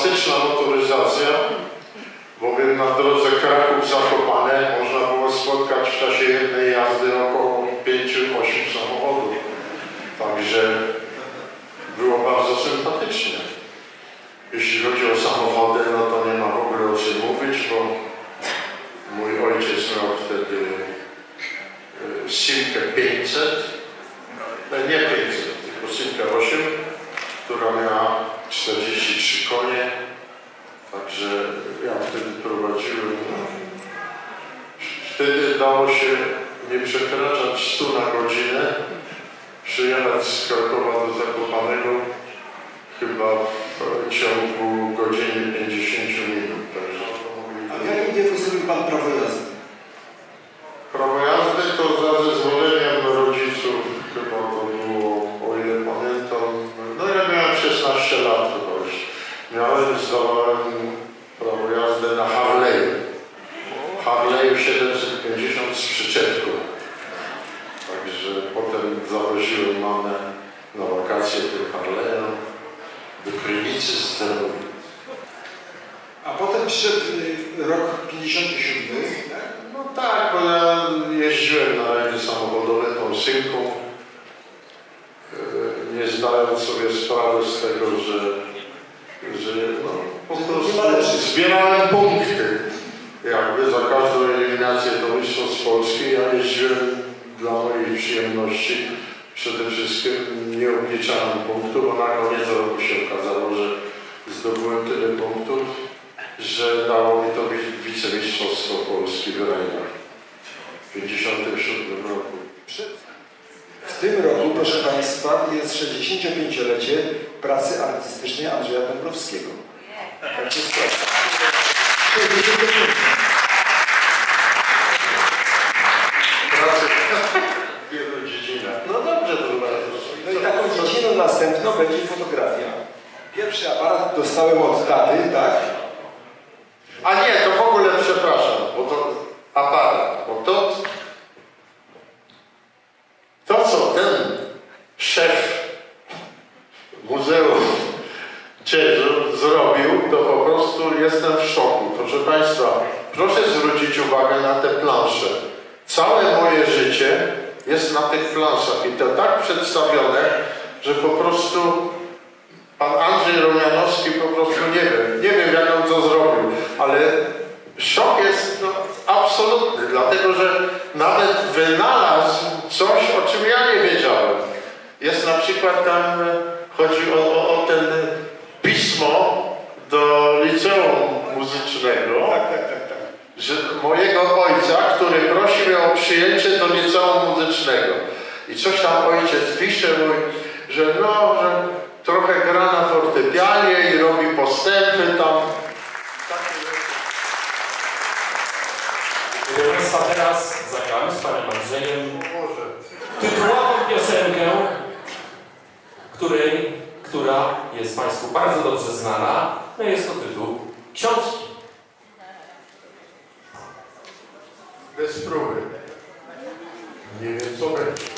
klasyczna motoryzacja, bowiem na drodze Kraków-Zakopane można było spotkać w czasie jednej jazdy około 5-8 samochodów. Także było bardzo sympatycznie. Jeśli chodzi o samochody, no to nie ma w ogóle o czym mówić, bo mój ojciec miał wtedy Simkę 500, nie 500, tylko Simkę 8, która miała 43 konie, także ja wtedy prowadziłem. Wtedy dało się nie przekraczać 100 na godzinę, przyjechać z Krakowa do Zakopanego chyba w ciągu godziny 50 minut. Także a w jakim wieku zrobił Pan prawo jazdy? Prawo jazdy to za zezwoleniem rodziców, chyba to było, o ile pamiętam, no ja miałem 16 lat chyba już. Zdawałem prawo jazdy na Harley'u. Harley'u 750 z przyczepką. Także potem zawoziłem mamę na wakacje tym Harley'em do Krynicy Zdrowej. A potem przyszedł rok 57, tak? No tak, bo ja jeździłem na rajdy samochodowe tą Simką, nie zdając sobie sprawy z tego, że no, po prostu zbierałem punkty. Jakby za każdą eliminację do mistrzostw Polski ja jeździłem dla mojej przyjemności. Przede wszystkim nie obliczałem punktów, bo na koniec roku się okazało, że zdobyłem tyle punktów, że dało mi to wicemistrzostwo Polski w rajdach w 1957 roku. W tym roku, proszę Państwa, jest 65-lecie pracy artystycznej Andrzeja Dąbrowskiego. Tak jest to. 65. Pracy w wielu dziedzinach. No dobrze, to bardzo. No i taką dziedziną następną będzie fotografia. Pierwszy aparat dostałem od taty, tak? A nie, to w ogóle przepraszam, bo to aparat, bo to co ten szef Muzeum Cieżu zrobił, to po prostu jestem w szoku. Proszę Państwa, proszę zwrócić uwagę na te plansze. Całe moje życie jest na tych planszach i to tak przedstawione, że po prostu pan Andrzej Romianowski po prostu nie wiem jak on to zrobił, ale szok jest no, absolutny, dlatego że nawet wynalazł coś, o czym ja nie wiedziałem. Jest na przykład tam, chodzi o ten pismo do liceum muzycznego, Tak. że mojego ojca, który prosi mnie o przyjęcie do liceum muzycznego. I coś tam ojciec pisze, mówi, że no, że trochę gra na fortepianie i robi postępy tam. Proszę Państwa, teraz zagramy z Panem Andrzejem tytułową piosenkę, która jest Państwu bardzo dobrze znana. No jest to tytuł książki. Bez próby. Nie wiem co będzie.